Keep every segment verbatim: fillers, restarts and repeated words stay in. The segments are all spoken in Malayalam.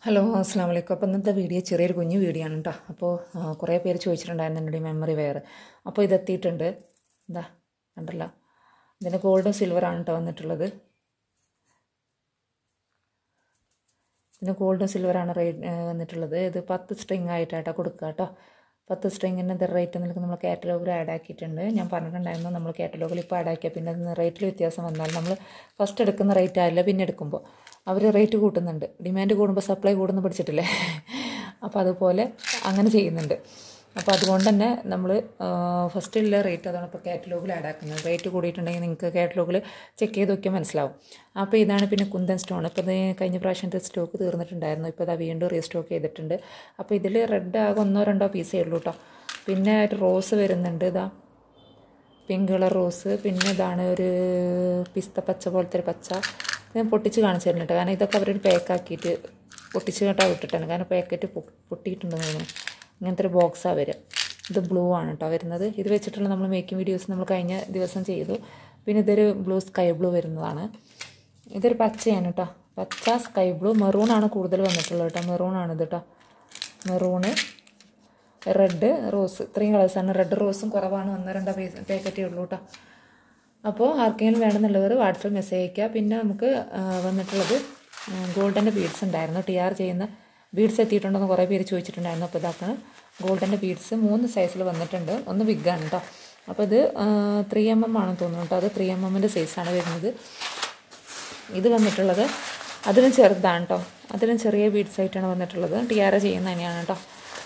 ഹലോ അസ്സാം വലൈക്കും. അപ്പോൾ ഇന്നത്തെ വീഡിയോ ചെറിയൊരു കുഞ്ഞു വീഡിയോ ആണ് കേട്ടോ. അപ്പോൾ കുറേ പേര് ചോദിച്ചിട്ടുണ്ടായിരുന്നു എൻ്റെ മെമ്മറി വെയർ. അപ്പോൾ ഇതെത്തിയിട്ടുണ്ട്. എന്താ കണ്ടല്ലോ, ഇതിന് ഗോൾഡും സിൽവറാണ് കേട്ടോ വന്നിട്ടുള്ളത്. ഇതിന് ഗോൾഡും സിൽവറാണ് റേറ്റ് വന്നിട്ടുള്ളത്. ഇത് പത്ത് സ്ട്രിങ് ആയിട്ടാട്ടോ കൊടുക്കുക കേട്ടോ. പത്ത് സ്ട്രിങ്ങിൻ്റെ ഇത് റേറ്റ് നിനക്ക് നമ്മൾ കാറ്റലോഗിൽ ആഡ് ആക്കിയിട്ടുണ്ട്. ഞാൻ പറഞ്ഞിട്ടുണ്ടായിരുന്നു നമ്മൾ കാറ്റലോഗിൽ ഇപ്പോൾ ആഡ് ആക്കിയാൽ പിന്നെ അതിന് റേറ്റിൽ വ്യത്യാസം വന്നാൽ നമ്മൾ ഫസ്റ്റ് എടുക്കുന്ന റേറ്റ് ആയില്ല പിന്നെ എടുക്കുമ്പോൾ അവർ റേറ്റ് കൂട്ടുന്നുണ്ട്. ഡിമാൻഡ് കൂടുമ്പോൾ സപ്ലൈ കൂടുന്നു പഠിച്ചിട്ടില്ലേ? അപ്പോൾ അതുപോലെ അങ്ങനെ ചെയ്യുന്നുണ്ട്. അപ്പോൾ അതുകൊണ്ട് തന്നെ നമ്മൾ ഫസ്റ്റിലുള്ള റേറ്റ് അതാണ് ഇപ്പോൾ കാറ്റലോഗിൽ ആഡ് ആക്കുന്നത്. റേറ്റ് കൂടിയിട്ടുണ്ടെങ്കിൽ നിങ്ങൾക്ക് കാറ്റലോഗിൽ ചെക്ക് ചെയ്ത് നോക്കിയാൽ മനസ്സിലാവും. അപ്പോൾ ഇതാണ് പിന്നെ കുന്തൻ സ്റ്റോൺ. ഇപ്പോൾ ഇത് കഴിഞ്ഞ പ്രാവശ്യത്തെ സ്റ്റോക്ക് തീർന്നിട്ടുണ്ടായിരുന്നു. ഇപ്പോൾ അത് വീണ്ടും റീസ്റ്റോക്ക് ചെയ്തിട്ടുണ്ട്. അപ്പോൾ ഇതിൽ റെഡ് ആകെ ഒന്നോ രണ്ടോ പീസേ ഉള്ളൂ കേട്ടോ. പിന്നെ ആയിട്ട് റോസ് വരുന്നുണ്ട്. ഇതാ പിങ്ക് കളർ റോസ്. പിന്നെ ഇതാണ് ഒരു പിസ്ത പച്ച പോലത്തെ ഒരു പച്ച. ഞാൻ പൊട്ടിച്ച് കാണിച്ചു തരുന്നുണ്ട്. കാരണം ഇതൊക്കെ അവരൊരു പാക്കാക്കിയിട്ട് പൊട്ടിച്ച് കേട്ടോ വിട്ടിട്ടാണ്. കാരണം പാക്കറ്റ് പൊട്ടിയിട്ടുണ്ടെന്ന് തോന്നുന്നു. ഇങ്ങനത്തെ ഒരു ബോക്സാണ് വരിക. ഇത് ബ്ലൂ ആണ് കേട്ടോ വരുന്നത്. ഇത് വെച്ചിട്ടുള്ള നമ്മൾ മേക്കിംഗ് വീഡിയോസ് നമ്മൾ കഴിഞ്ഞ ദിവസം ചെയ്തു. പിന്നെ ഇതൊരു ബ്ലൂ സ്കൈ ബ്ലൂ വരുന്നതാണ്. ഇതൊരു പച്ചയാണ് കേട്ടോ. പച്ച സ്കൈ ബ്ലൂ മെറൂണാണ് കൂടുതൽ വന്നിട്ടുള്ളത് കേട്ടോ. മെറൂണാണ് ഇത് കേട്ടോ. മെറൂണ് റെഡ് റോസ് ഇത്രയും കളേഴ്സാണ്. റെഡ് റോസും കുറവാണ്. ഒന്നോ രണ്ടോ പീസ് പാക്കറ്റേ ഉള്ളൂ കേട്ടോ. അപ്പോൾ ആർക്കെങ്കിലും വേണമെന്നുള്ളവർ വാട്സപ്പ് മെസ്സേജ് അയയ്ക്കുക. പിന്നെ നമുക്ക് വന്നിട്ടുള്ളത് ഗോൾഡൻ്റെ ബീഡ്സ് ഉണ്ടായിരുന്നു. ടി ആർ ചെയ്യുന്ന ബീഡ്സ് എത്തിയിട്ടുണ്ടെന്ന് കുറേ പേര് ചോദിച്ചിട്ടുണ്ടായിരുന്നു. അപ്പോൾ ഇതാക്കണം ഗോൾഡൻ്റെ ബീഡ്സ് മൂന്ന് സൈസിൽ വന്നിട്ടുണ്ട്. ഒന്ന് ബിഗാണ് കേട്ടോ. അപ്പോൾ ഇത് ത്രീ എം എം ആണെന്ന് തോന്നുന്നു കേട്ടോ. അത് ത്രീ എം എമ്മിൻ്റെ സൈസാണ് വരുന്നത്. ഇത് വന്നിട്ടുള്ളത് അതിലും ചെറുതാണ് കേട്ടോ. അതിലും ചെറിയ ബീഡ്സ് ആയിട്ടാണ് വന്നിട്ടുള്ളത്. ടി ആർ ചെയ്യുന്ന തന്നെയാണ് കേട്ടോ.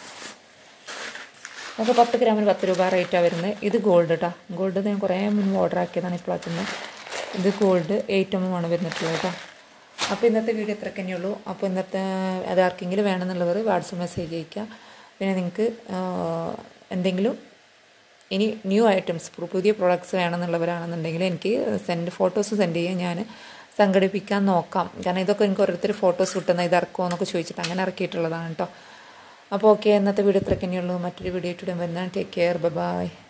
നമുക്ക് പത്ത് ഗ്രാമിന് പത്ത് രൂപ റേറ്റാണ് വരുന്നത്. ഇത് ഗോൾഡ് കേട്ടോ. ഗോൾഡ് ഞാൻ കുറേ മുൻപ് ഓർഡർ ആക്കിയതാണ് ഇപ്പോഴത്തുന്നത്. ഇത് ഗോൾഡ് എയ്റ്റ് എം എം ആണ് വരുന്നിട്ടുള്ളത് കേട്ടോ. അപ്പോൾ ഇന്നത്തെ വീഡിയോ ഇത്രയ്ക്ക് തന്നെയുള്ളൂ. അപ്പോൾ ഇന്നത്തെ അത് ആർക്കെങ്കിലും വേണമെന്നുള്ളവർ വാട്സപ്പ് മെസ്സേജ് അയയ്ക്കുക. പിന്നെ നിങ്ങൾക്ക് എന്തെങ്കിലും ഇനി ന്യൂ ഐറ്റംസ് പുതിയ പ്രോഡക്റ്റ്സ് വേണമെന്നുള്ളവരാണെന്നുണ്ടെങ്കിൽ എനിക്ക് സെൻഡ് ഫോട്ടോസ് സെൻഡ് ചെയ്യാൻ ഞാൻ സംഘടിപ്പിക്കാൻ നോക്കാം. കാരണം ഇതൊക്കെ എനിക്ക് ഓരോരുത്തർ ഫോട്ടോസ് കിട്ടുന്ന ഇത് ഇറക്കുമോ എന്നൊക്കെ ചോദിച്ചിട്ട് അങ്ങനെ ഇറക്കിയിട്ടുള്ളതാണ് കേട്ടോ. അപ്പോൾ ഓക്കെ, ഇന്നത്തെ വീഡിയോ ഇത്രയ്ക്ക് തന്നെയുള്ളൂ. മറ്റൊരു വീഡിയോ ഇട്ടുടൻ വരുന്നതാണ്. Take care, by.